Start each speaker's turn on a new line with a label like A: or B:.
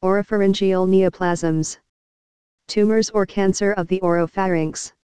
A: Oropharyngeal neoplasms. Tumors or cancer of the oropharynx.